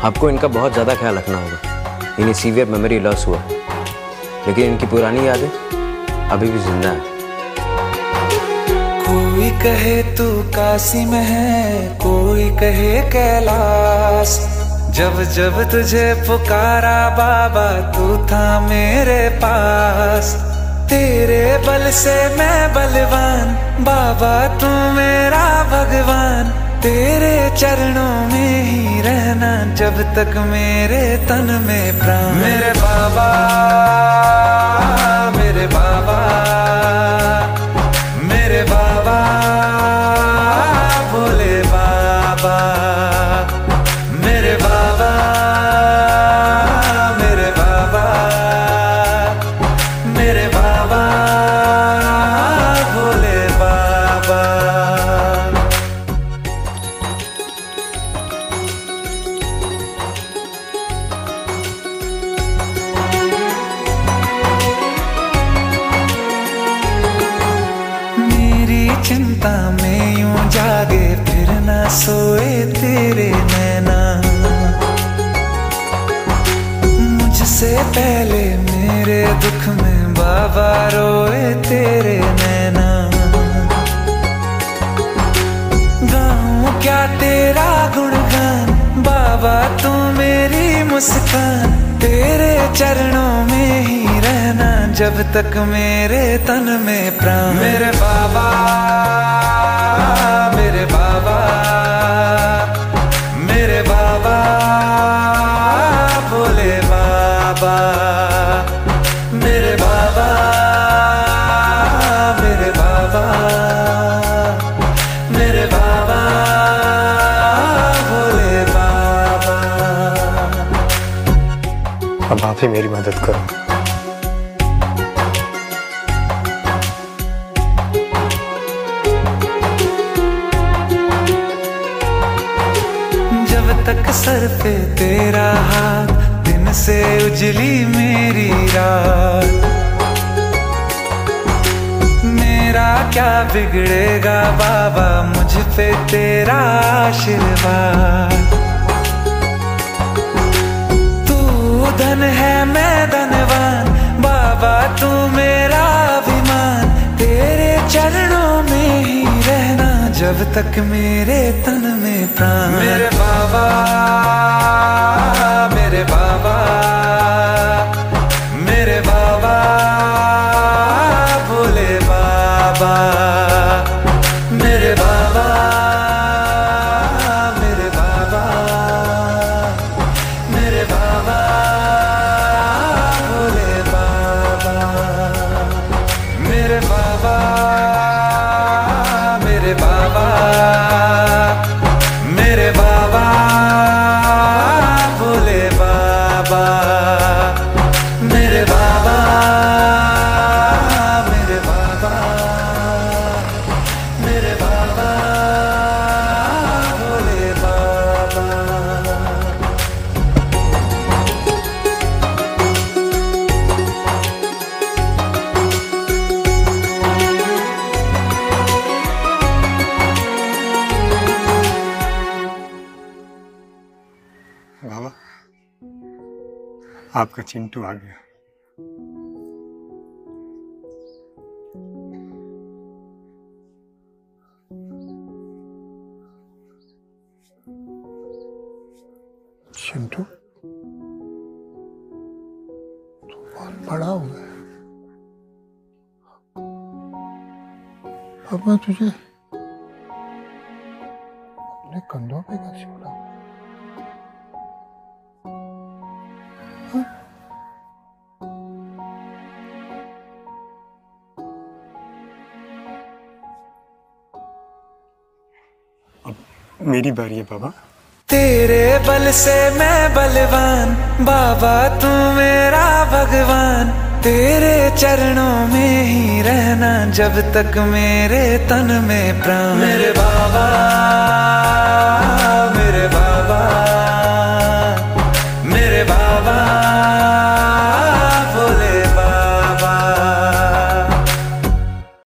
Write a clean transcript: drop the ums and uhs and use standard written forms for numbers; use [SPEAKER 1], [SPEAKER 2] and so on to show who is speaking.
[SPEAKER 1] आपको इनका बहुत ज़्यादा ख्याल रखना होगा। इन्हें सीवियर मेमोरी लॉस हुआ, लेकिन इनकी पुरानी यादें अभी भी जिंदा है।
[SPEAKER 2] कोई कहे तू काशी में है, कोई कहे कैलाश, जब जब तुझे पुकारा बाबा तू था मेरे पास। तेरे बल से मैं बलवान बाबा, तू मेरा भगवान। तेरे चरणों में ही रहना जब तक मेरे तन में प्राण। मेरे बाबा, मेरे बाबा, मेरे बाबा, भोले बाबा, मेरे बाबा, मेरे बाबा, मेरे बाबा, भोले बाबा। चिंता में यूं जागे फिर ना सोए तेरे नैना, मुझसे पहले मेरे दुख में बाबा रोए तेरे नैना। गाऊं क्या तेरा गुणगान बाबा, तू मेरी मुस्कान। तेरे चरणों में ही रहना जब तक मेरे तन में प्राण। मेरे बाबा, मेरे बाबा, मेरे बाबा, भोले बाबा, मेरे बाबा, मेरे बाबा, मेरे बाबा, भोले बाबा।
[SPEAKER 3] अब आप ही मेरी मदद करो।
[SPEAKER 2] तक सर पे तेरा हाथ, दिन से उजली मेरी रात। मेरा क्या बिगड़ेगा बाबा, मुझ पे तेरा आशीर्वाद। तू धन है मैं धनवान बाबा, तू मेरा अभिमान। तेरे चरणों में ही रहना जब तक मेरे तन में प्राण। मेरे बाबा, मेरे बाबा, मेरे बाबा, भोले बाबा, मेरे बाबा, मेरे बाबा, मेरे बाबा, भोले बाबा, मेरे बाबा, मेरे बाबा, मेरे बाबा, भोले बाबा, मेरे बाबा, मेरे बाबा, मेरे बाबा, भोले बाबा।
[SPEAKER 3] बाबा, आपका चिंटू आ गया। चिंटू, तू बहुत बड़ा हो गया। अब मैं तुझे अपने कंधों पे कैसे उठाऊं? मेरी बारी है बाबा।
[SPEAKER 2] तेरे बल से मैं बलवान बाबा, तू मेरा भगवान। तेरे चरणों में ही रहना जब तक मेरे तन में प्राण। मेरे बाबा,